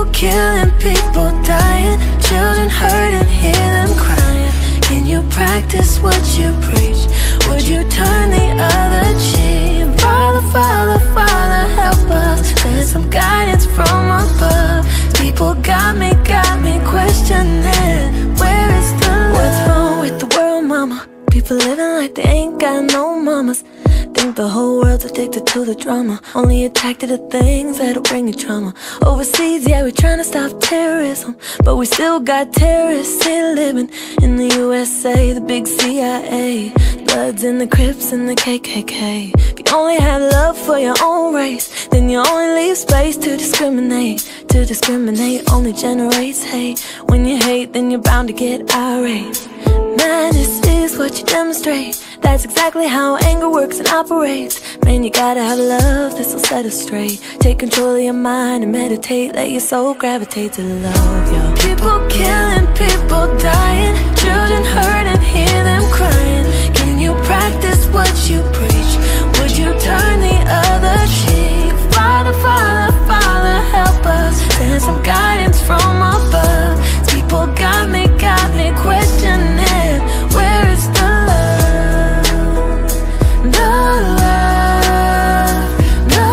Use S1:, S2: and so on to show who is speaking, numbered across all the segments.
S1: killing, people dying, children hurting, hear them crying. Can you practice what you preach? Would you turn the other cheek? Father, Father, Father, help us. Send some guidance from above. People got me questioning, where is the love? What's wrong with the world, mama? People living like they ain't got no mamas. Think the whole world's addicted to the drama, only attracted to things that'll bring you trauma. Overseas, yeah, we're trying to stop terrorism, but we still got terrorists here living in the USA, the big CIA. Bloods in the Crips and the KKK. If you only have love for your own race, then you only leave space to discriminate. To discriminate only generates hate. When you hate, then you're bound to get irate. Madness is what you demonstrate. That's exactly how anger works and operates. Man, you gotta have love, this'll set us straight. Take control of your mind and meditate. Let your soul gravitate to love, yo. People killing, people dying, children hurting, hear them crying. Can you practice what you preach? Would you turn the other cheek? Father, Father, Father, help us. Send some guidance from above. People got me questioning, where is the love? The love, the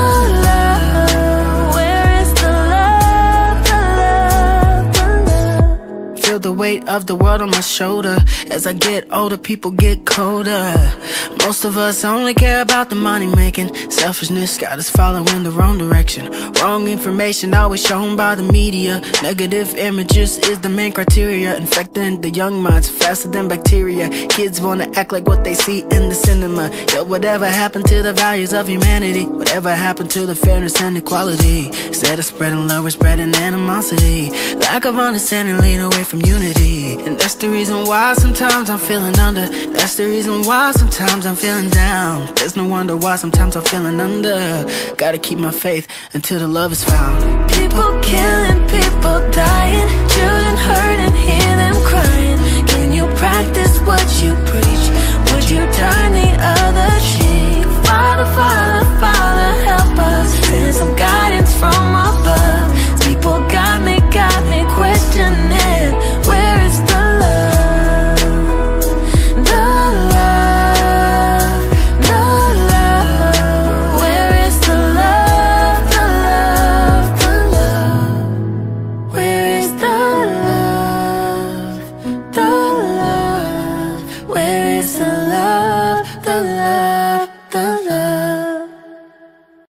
S1: love. Where is the love, the love, the love?
S2: Feel the weight of the world on my shoulder. As I get older, people get colder. Most of us only care about the money making. Selfishness got us following the wrong direction. Wrong information always shown by the media. Negative images is the main criteria, infecting the young minds faster than bacteria. Kids wanna act like what they see in the cinema. Yo, whatever happened to the values of humanity? Whatever happened to the fairness and equality? Instead of spreading love, we're spreading animosity. Lack of understanding lead away from unity. And that's the reason why sometimes I'm feeling under. That's the reason why sometimes I'm feeling down. There's no wonder why sometimes I'm feeling under. Gotta keep my faith until the love is found.
S1: People killing, people dying, children hurting, hear them